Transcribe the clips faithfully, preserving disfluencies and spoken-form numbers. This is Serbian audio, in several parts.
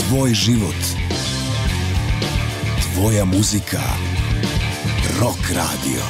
Tvoj život. Tvoja muzika. Rock Radio.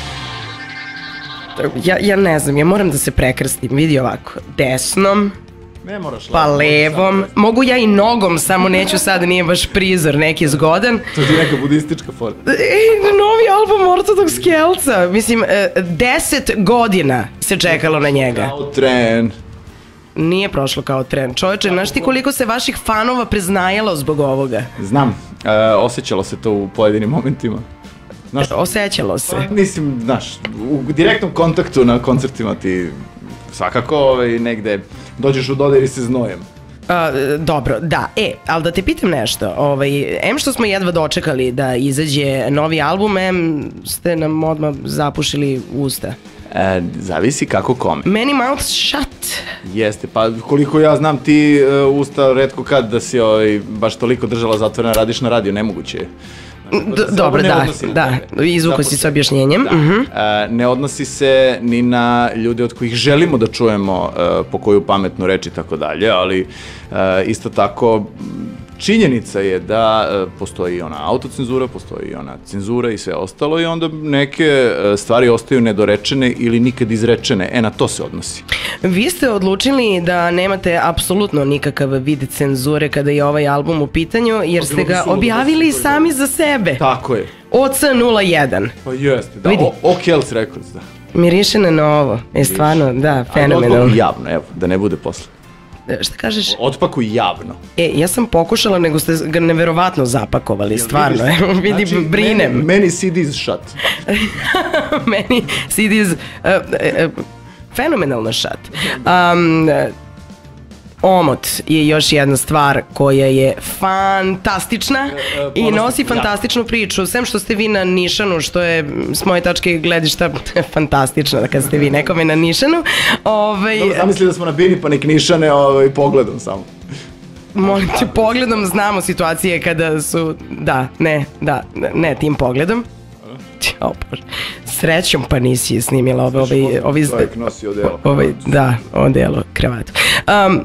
Ja, ja ne znam, ja moram da se prekrstim. Vidi ovako, desnom, Ne moraš pa levom. Mogu ja i nogom, samo neću sad, nije baš prizor neki zgodan. To ti je neka budistička forma. E, novi album Ortodoks Kelca. Mislim, deset godina se čekalo na njega. Kao tren. Nije prošlo kao tren. Čovječe, znaš ti koliko se vaših fanova preznajalo zbog ovoga? Znam, e, osjećalo se to u pojedinim momentima. Znaš, Osjećalo se. Pa, mislim, znaš, u direktnom kontaktu na koncertima ti svakako ovaj, negde dođeš u dodir i se znojem. A, dobro, da, e, ali da te pitam nešto, ovaj, em što smo jedva dočekali da izađe novi album, em ste nam odmah zapušili usta. E, zavisi kako kome. Many mouths shut. Jeste, pa koliko ja znam ti uh, usta retko kad da si ovaj, baš toliko držala zatvorena, radiš na radio, nemoguće je. D dobro, da, da, izvuko si s objašnjenjem. Da. Uh -huh. e, ne odnosi se ni na ljude od kojih želimo da čujemo e, po koju pametnu reč i tako dalje, ali e, isto tako činjenica je da e, postoji i ona autocenzura, postoji i ona cenzura i sve ostalo i onda neke e, stvari ostaju nedorečene ili nikad izrečene, e na to se odnosi. Vi ste odlučili da nemate apsolutno nikakav vid cenzure kada je ovaj album u pitanju, jer ste ga objavili sami za sebe. Tako je. O C nula jedan. Pa jeste, da. O Kells Records, da. Miriše na novo. Je stvarno, da, fenomenalno. Ali otpakuj javno, evo, da ne bude posle. Šta kažeš? Otpakuj javno. E, ja sam pokušala, nego ste ga neverovatno zapakovali, stvarno. Evo, vidi, znači, brinem. Meni, meni C Ds shut. Meni C Ds... Uh, uh, fenomenalno shut. Um, Omot je još jedna stvar koja je fantastična i nosi fantastičnu priču. Sem što ste vi na nišanu, što je s moje tačke gledišta fantastično da kad ste vi nekome na nišanu. Ovaj, Dobro, zamisli da smo na bini pa nek nišane ovaj, pogledom samo. Molim te, pogledom znamo situacije kada su, da, ne, da, ne tim pogledom. O, Bože. Srećom pa nisi snimila ove, ovaj, ovaj, Čovjek nosi odelo. Ovaj, da, odelo, kravatu. Um,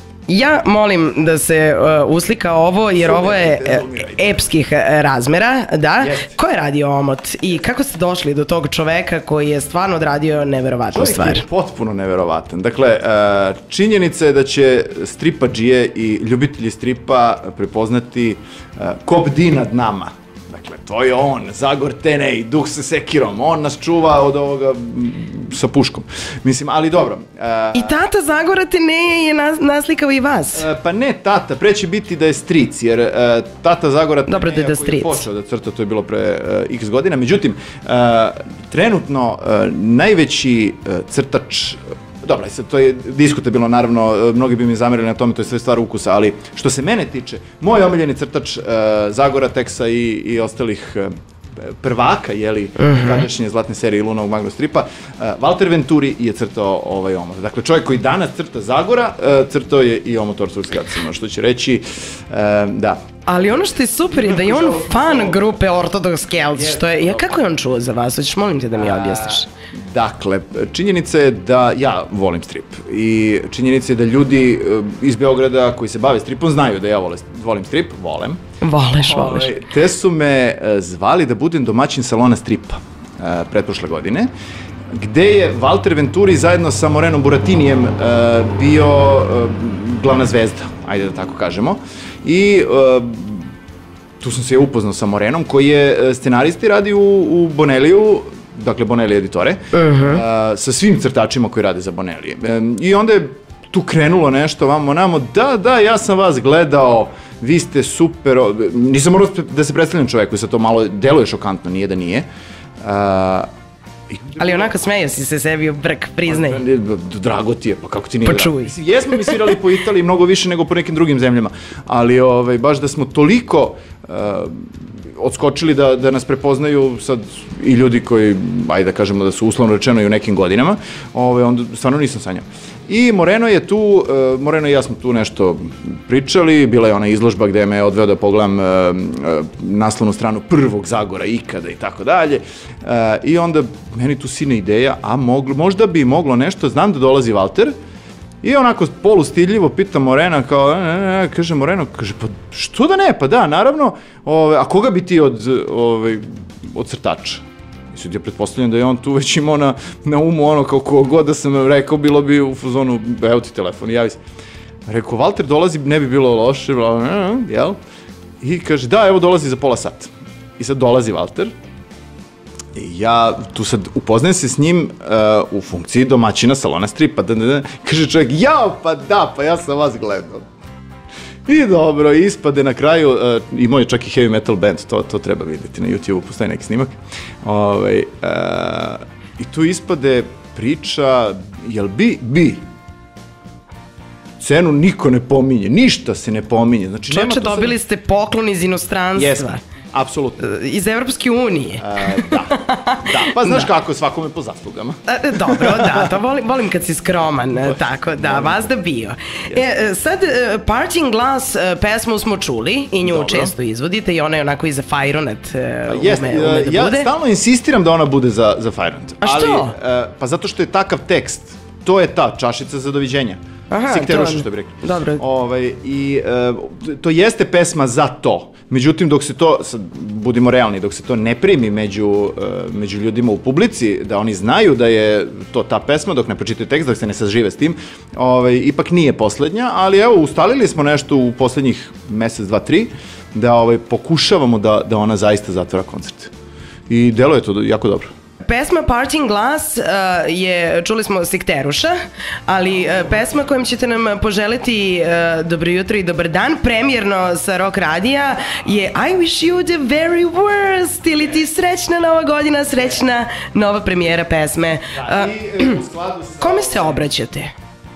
Ja molim da se uh, uslika ovo, jer ovo je uh, epskih razmera, da. Yes. Ko je radio Omot i kako ste došli do tog čoveka koji je stvarno odradio neverovatnu stvar? Čovjek je potpuno neverovatan. Dakle, uh, činjenica je da će stripadžije i ljubitelji stripa prepoznati uh, ko bdi nad nama. Dakle, to je on, Zagor Tenej, duh sa sekirom, on nas čuva od ovoga m, sa puškom. Mislim, ali dobro. Uh, I tata Zagora Teneja je nas, naslikao i vas. Uh, pa ne tata, pre će biti da je stric, jer uh, tata Zagora Teneja dobro, da da koji je počeo da crta, to je bilo pre uh, x godina. Međutim, uh, trenutno uh, najveći uh, crtač, dobro, to je diskutabilno, naravno, mnogi bi mi zamerili na tome, to je sve stvar ukusa, ali što se mene tiče, moj omiljeni crtač uh, Zagora Teksa i, i ostalih uh, prvaka, jeli, uh-huh. tadašnje zlatne serije Lunovog Magno stripa, uh, Walter Venturi je crtao ovaj Omot. Dakle, čovjek koji danas crta Zagora, uh, crtao je i Omot Ortodoks Kelca, što će reći, uh, da. Ali ono što je super je da je on fan grupe Ortodoks Kelca, što je, ja, kako je on čuo za vas? Hoćeš, molim te da mi objasniš. Dakle, činjenica je da ja volim strip i činjenica je da ljudi iz Beograda koji se bave stripom znaju da ja volim strip, volem. Voleš, voleš. Te su me zvali da budem domaćin salona stripa pretprošle godine, gde je Walter Venturi zajedno sa Morenom Buratinijem bio glavna zvezda, ajde da tako kažemo. I tu sam se upoznao sa Morenom, koji je scenaristi, radi u, u Boneliju, dakle Bonelli editore, uh-huh. uh, sa svim crtačima koji rade za Bonelli. Um, I onda je tu krenulo nešto vamo namo, da, da, ja sam vas gledao, vi ste super, nisam morao da se predstavljam čoveku, sad to malo deluje šokantno, nije da nije. Uh, I... Ali onako smejo si se sebi u brk, priznaj. Drago ti je, pa kako ti nije drago? Počuj. Jesmo mi svirali po Italiji mnogo više nego po nekim drugim zemljama, ali ovaj, baš da smo toliko uh, odskočili da, da nas prepoznaju sad i ljudi koji, ajde da kažemo da su uslovno rečeno i u nekim godinama, ovaj, onda stvarno nisam sanjao. I Moreno je tu, uh, Moreno i ja smo tu nešto pričali, bila je ona izložba gde me odveo da pogledam uh, uh, naslovnu stranu prvog Zagora ikada i tako dalje. Uh, I onda meni tu sine ideja, a moglo, možda bi moglo nešto, znam da dolazi Walter, I onako polustidljivo pita Morena, kao, ne, ne, ne, kaže Moreno, kaže, pa što da ne, pa da, naravno, ove, a koga bi ti od, ove, od crtača? I sad ja pretpostavljam da je on tu već imao na, na umu ono, kao kogod da sam rekao, bilo bi u fazonu, evo ti telefon, javi se. Rekao, Valter dolazi, ne bi bilo loše, bla, bla, jel? I kaže, da, evo dolazi za pola sata. I sad dolazi Valter. I ja tu sad upoznajem se s njim uh, u funkciji domaćina salona stripa. Da, da, da. Kaže čovjek, jao, pa da, pa ja sam vas gledao. I dobro, ispade na kraju, uh, imao je čak i heavy metal band, to, to treba vidjeti na YouTube-u, postoji neki snimak. Ovaj, uh, I tu ispade priča, jel bi? Bi. Cenu niko ne pominje, ništa se ne pominje. Znači, Čoče, dobili ste poklon iz inostranstva. Jesmo, apsolutno. Iz Evropske unije. E, da, da, pa znaš da. Kako, svakome po zaslugama. E, dobro, da, to volim, volim kad si skroman, tako da, vas da bio. E, sad, Parting Glass pesmu smo čuli i nju dobro. Često izvodite i ona je onako i za Fajronet ume, Jest, ume da ja bude. Ja stalno insistiram da ona bude za, za Fajronet. A što? Ali, pa zato što je takav tekst, to je ta čašica za doviđenja. Aha, Sikteruša, što bi rekli. Dobro. Ovaj, i, e, to jeste pesma za to. Međutim, dok se to, sad, budimo realni, dok se to ne primi među, e, među ljudima u publici, da oni znaju da je to ta pesma, dok ne pročitaju tekst, dok se ne sažive s tim, ovaj, ipak nije poslednja, ali evo, ustalili smo nešto u poslednjih mesec, dva, tri, da ovaj, pokušavamo da, da ona zaista zatvara koncert. I deluje to jako dobro. Pesma Parting Glass uh, je, čuli smo, Sikteruša, ali uh, pesma kojom ćete nam poželiti uh, dobro jutro i dobar dan, premijerno sa Rock Radija, je I wish you the very worst, ili ti srećna nova godina, srećna nova premijera pesme. Da, i, uh, u skladu sa... Kome se obraćate?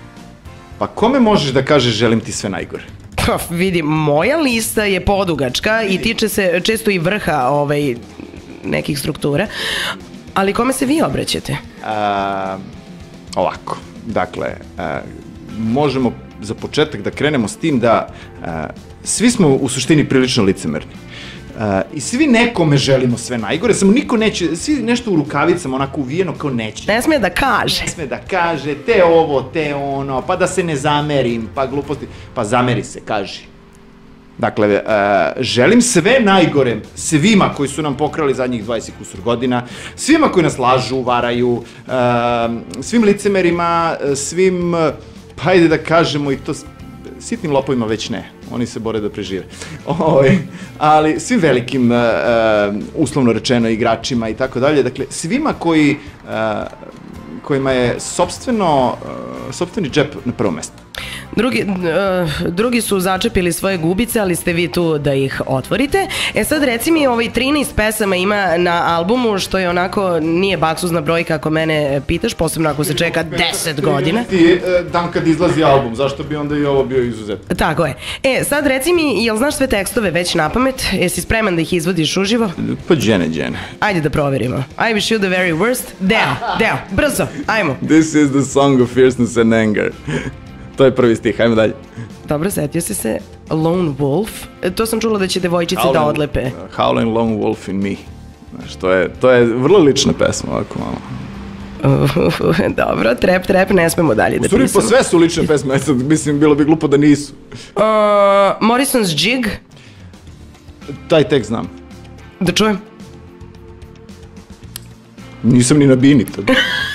Pa kome možeš da kažeš želim ti sve najgore? Vidi, moja lista je podugačka i tiče se često i vrha ovaj, nekih struktura. Ali kome se vi obraćate? A, ovako, dakle, a, možemo za početak da krenemo s tim da a, svi smo u suštini prilično licemerni. A, I svi nekome želimo sve najgore, samo niko neće, svi nešto u rukavicama, onako uvijeno kao neće. Ne sme da kaže. Ne sme da kaže, te ovo, te ono, pa da se ne zamerim, pa gluposti, pa zameri se, kaži. Dakle, uh, želim sve najgore svima koji su nam pokrali zadnjih dvadeset kusur godina, svima koji nas lažu, varaju, uh, svim licemerima, svim, pa ajde da kažemo i to, sitnim lopovima već ne, oni se bore da prežive. Oj, ali svim velikim, uh, uslovno rečeno, igračima i tako dalje, dakle, svima koji, uh, kojima je sopstveno, uh, sopstveni džep na prvom mestu. Drugi, uh, drugi su začepili svoje gubice, ali ste vi tu da ih otvorite. E sad reci mi, ovaj trinaest pesama ima na albumu, što je onako, nije baksuzna brojka ako mene pitaš, posebno ako se čeka deset godina. Ti dan kad izlazi album, zašto bi onda i ovo bio izuzetno? Tako je. E, sad reci mi, jel znaš sve tekstove već na pamet? Jesi spreman da ih izvodiš uživo? Pa džene, džene. Ajde da proverimo. I wish you the very worst. Deo, deo, brzo, ajmo. This is the song of fierceness and anger. To je prvi stih, ajmo dalje. Dobro, setio si se Lone Wolf. E, to sam čula da će devojčice Howling, da odlepe. Howling Lone Wolf in me. Znaš, to je, to je vrlo lična pesma, ovako malo. Uh, dobro, trep, trep, ne smemo dalje da pisamo. U stvari, po sve su lične pesme, sad mislim, bilo bi glupo da nisu. Uh, Morrison's Jig. Taj tekst znam. Da čujem. Nisam ni na bini tada.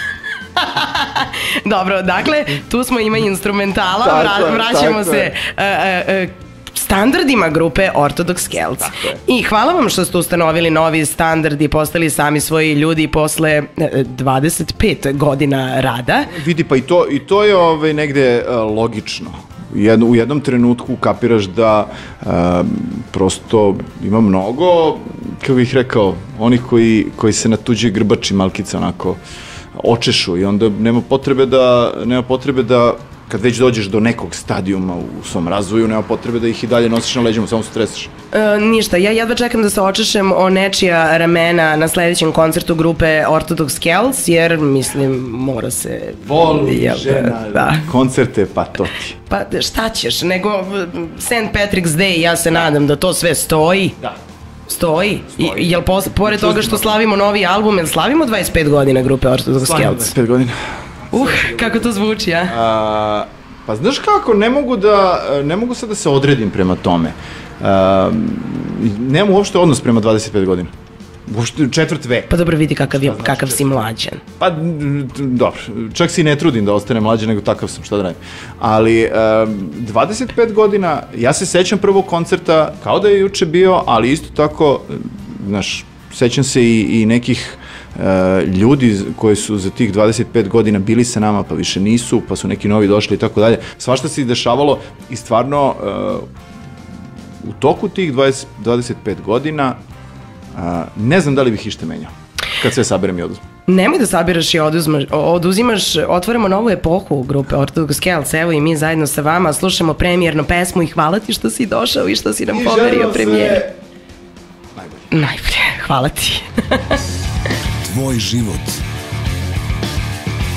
Dobro, dakle, tu smo ima instrumentala, vra, vraćamo se uh, uh, uh, standardima grupe Orthodox Celts. I hvala vam što ste ustanovili novi standard i postali sami svoji ljudi posle dvadeset pet godina rada. Vidi, pa i to, i to je ovaj, negde uh, logično. Jedno, u jednom trenutku kapiraš da uh, prosto ima mnogo, kako bih rekao, onih koji, koji se na tuđe grbači malkice onako očešu i onda nema potrebe da, nema potrebe da kad već dođeš do nekog stadijuma u svom razvoju, nema potrebe da ih i dalje nosiš na leđima, samo se tresaš. E, ništa, ja jedva čekam da se očešem o nečija ramena na sledećem koncertu grupe Orthodox Celts, jer mislim, mora se... Voli jel, žena, da. Koncerte, pa to ti. Pa šta ćeš, nego Saint Patrick's Day, ja se nadam da to sve stoji. Da. Stoji. I, jel pos, pored toga što slavimo novi album, jel slavimo dvadest pet godina grupe Orthodox Celts? dvadeset pet godina. Uh, kako to zvuči, a? A, Pa znaš kako, ne mogu da, ne mogu sad da se odredim prema tome. Uh, nemam uopšte odnos prema dvadeset pet godina. Uopšte četvrt vek. Pa dobro, vidi kakav, je, kakav si mlađan. Pa, dobro, čak si ne trudim da ostane mlađan, nego takav sam, šta da radim. Ali, um, dvadeset pet godina, ja se sećam prvog koncerta, kao da je juče bio, ali isto tako, znaš, sećam se i, i nekih uh, ljudi koji su za tih dvadeset pet godina bili sa nama, pa više nisu, pa su neki novi došli i tako dalje. Svašta se i dešavalo i stvarno, uh, u toku tih dvadeset, dvadeset pet godina, Uh, ne znam da li bih ište menjao, kad sve saberem i oduzmem. Nemoj da sabiraš i oduzmaš, oduzimaš, otvaramo novu epohu grupe Orthodox Celts, evo i mi zajedno sa vama slušamo premijernu pesmu i hvala ti što si došao i što si nam poverio premijeru. Najbolje. Najbolje, hvala ti. Tvoj život.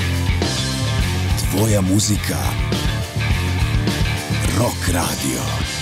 Tvoja muzika. Rock Radio.